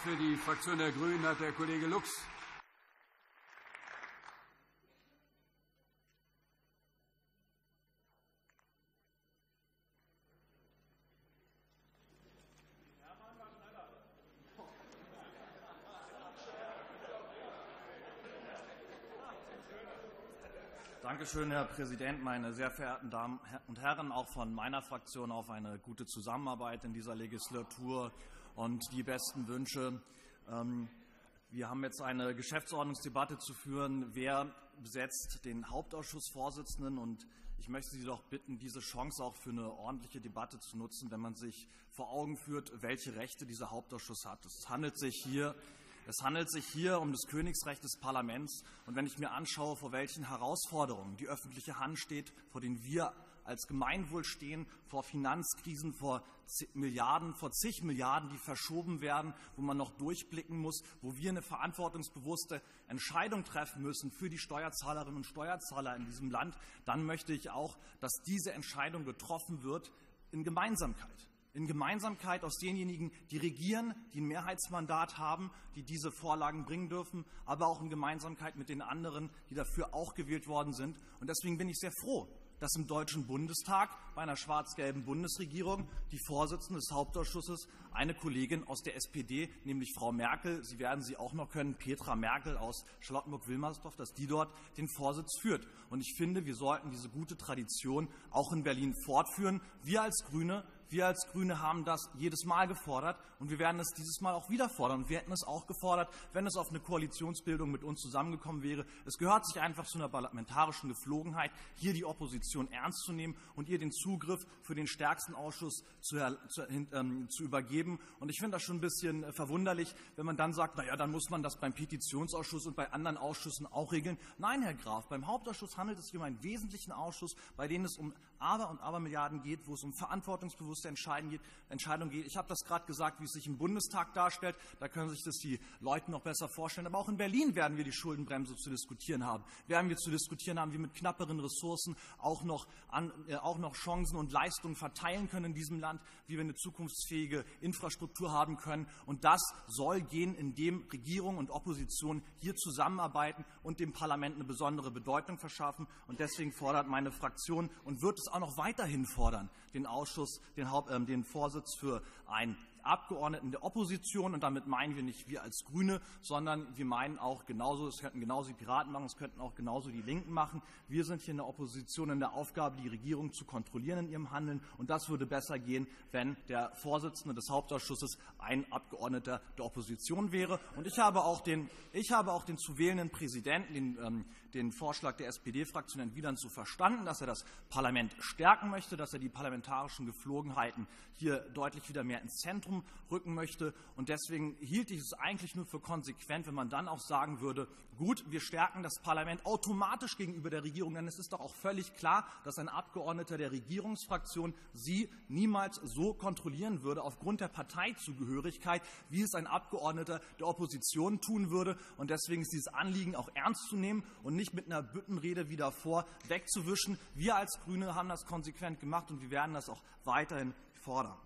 Für die Fraktion der Grünen hat der Kollege Lux. Danke schön, Herr Präsident, meine sehr verehrten Damen und Herren, auch von meiner Fraktion auf eine gute Zusammenarbeit in dieser Legislatur und die besten Wünsche. Wir haben jetzt eine Geschäftsordnungsdebatte zu führen. Wer besetzt den Hauptausschussvorsitzenden? Und ich möchte Sie doch bitten, diese Chance auch für eine ordentliche Debatte zu nutzen, wenn man sich vor Augen führt, welche Rechte dieser Hauptausschuss hat. Es handelt sich hier um das Königsrecht des Parlaments. Und wenn ich mir anschaue, vor welchen Herausforderungen die öffentliche Hand steht, vor denen wir als Gemeinwohl stehen, vor Finanzkrisen, vor zig Milliarden, die verschoben werden, wo man noch durchblicken muss, wo wir eine verantwortungsbewusste Entscheidung treffen müssen für die Steuerzahlerinnen und Steuerzahler in diesem Land, dann möchte ich auch, dass diese Entscheidung getroffen wird in Gemeinsamkeit. In Gemeinsamkeit aus denjenigen, die regieren, die ein Mehrheitsmandat haben, die diese Vorlagen bringen dürfen, aber auch in Gemeinsamkeit mit den anderen, die dafür auch gewählt worden sind. Und deswegen bin ich sehr froh, dass im Deutschen Bundestag bei einer schwarz-gelben Bundesregierung die Vorsitzende des Hauptausschusses eine Kollegin aus der SPD, nämlich Frau Merkel, Sie werden sie auch noch kennen, Petra Merkel aus Charlottenburg-Wilmersdorf, dass die dort den Vorsitz führt. Und ich finde, wir sollten diese gute Tradition auch in Berlin fortführen. Wir als Grüne haben das jedes Mal gefordert, und wir werden es dieses Mal auch wieder fordern. Und wir hätten es auch gefordert, wenn es auf eine Koalitionsbildung mit uns zusammengekommen wäre. Es gehört sich einfach zu einer parlamentarischen Geflogenheit, hier die Opposition ernst zu nehmen und ihr den Zugriff für den stärksten Ausschuss zu übergeben. Und ich finde das schon ein bisschen verwunderlich, wenn man dann sagt, dann muss man das beim Petitionsausschuss und bei anderen Ausschüssen auch regeln. Nein, Herr Graf, beim Hauptausschuss handelt es sich um einen wesentlichen Ausschuss, bei dem es um und Abermilliarden geht, wo es um verantwortungsbewusste Entscheidungen geht. Ich habe das gerade gesagt, wie es sich im Bundestag darstellt. Da können sich das die Leute noch besser vorstellen. Aber auch in Berlin werden wir die Schuldenbremse zu diskutieren haben. Werden wir zu diskutieren haben, wie wir mit knapperen Ressourcen auch noch Chancen und Leistungen verteilen können in diesem Land, wie wir eine zukunftsfähige Infrastruktur haben können. Und das soll gehen, indem Regierung und Opposition hier zusammenarbeiten und dem Parlament eine besondere Bedeutung verschaffen. Und deswegen fordert meine Fraktion und wird es auch noch weiterhin fordern, den Vorsitz für einen Abgeordneten der Opposition. Und damit meinen wir nicht wir als Grüne, sondern wir meinen auch genauso, es könnten genauso die Piraten machen, es könnten auch genauso die Linken machen. Wir sind hier in der Opposition in der Aufgabe, die Regierung zu kontrollieren in ihrem Handeln. Und das würde besser gehen, wenn der Vorsitzende des Hauptausschusses ein Abgeordneter der Opposition wäre. Und ich habe auch den zu wählenden Präsidenten, den Vorschlag der SPD-Fraktion entwidern, so verstanden, dass er das Parlament stärken möchte, dass er die parlamentarischen Geflogenheiten hier deutlich wieder mehr ins Zentrum rücken möchte. Und deswegen hielt ich es eigentlich nur für konsequent, wenn man dann auch sagen würde, gut, wir stärken das Parlament automatisch gegenüber der Regierung, denn es ist doch auch völlig klar, dass ein Abgeordneter der Regierungsfraktion Sie niemals so kontrollieren würde aufgrund der Parteizugehörigkeit, wie es ein Abgeordneter der Opposition tun würde. Und deswegen ist dieses Anliegen auch ernst zu nehmen und nicht mit einer Büttenrede wie davor wegzuwischen. Wir als Grüne haben das konsequent gemacht, und wir werden das auch weiterhin fordern.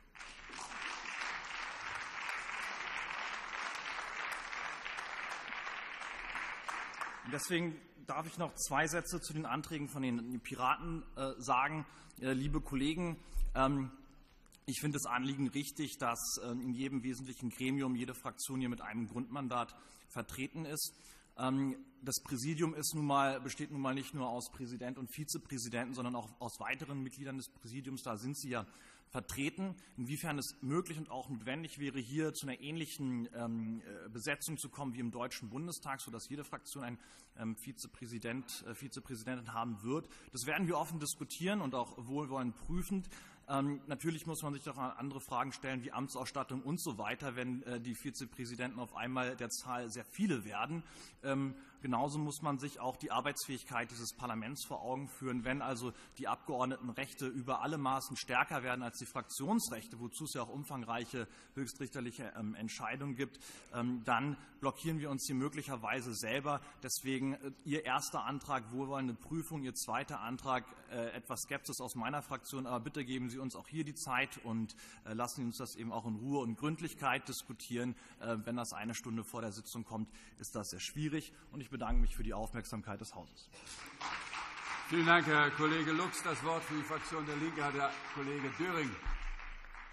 Deswegen darf ich noch 2 Sätze zu den Anträgen von den Piraten sagen. Liebe Kollegen, ich finde das Anliegen richtig, dass in jedem wesentlichen Gremium jede Fraktion hier mit einem Grundmandat vertreten ist. Das Präsidium besteht nun mal nicht nur aus Präsident und Vizepräsidenten, sondern auch aus weiteren Mitgliedern des Präsidiums. Da sind Sie ja vertreten. Inwiefern es möglich und auch notwendig wäre, hier zu einer ähnlichen Besetzung zu kommen wie im Deutschen Bundestag, sodass jede Fraktion einen Vizepräsidentin haben wird, das werden wir offen diskutieren und auch wohlwollend prüfend. Natürlich muss man sich doch andere Fragen stellen, wie Amtsausstattung und so weiter, wenn die Vizepräsidenten auf einmal der Zahl sehr viele werden. Genauso muss man sich auch die Arbeitsfähigkeit dieses Parlaments vor Augen führen. Wenn also die Abgeordnetenrechte über alle Maßen stärker werden als die Fraktionsrechte, wozu es ja auch umfangreiche höchstrichterliche Entscheidungen gibt, dann blockieren wir uns hier möglicherweise selber. Deswegen Ihr erster Antrag wohlwollende Prüfung, Ihr zweiter Antrag etwas Skepsis aus meiner Fraktion. Aber bitte geben Sie uns auch hier die Zeit und lassen Sie uns das eben auch in Ruhe und Gründlichkeit diskutieren. Wenn das eine Stunde vor der Sitzung kommt, ist das sehr schwierig. Und ich bedanke mich für die Aufmerksamkeit des Hauses. Vielen Dank, Herr Kollege Lux. Das Wort für die Fraktion der Linke hat der Kollege Döring.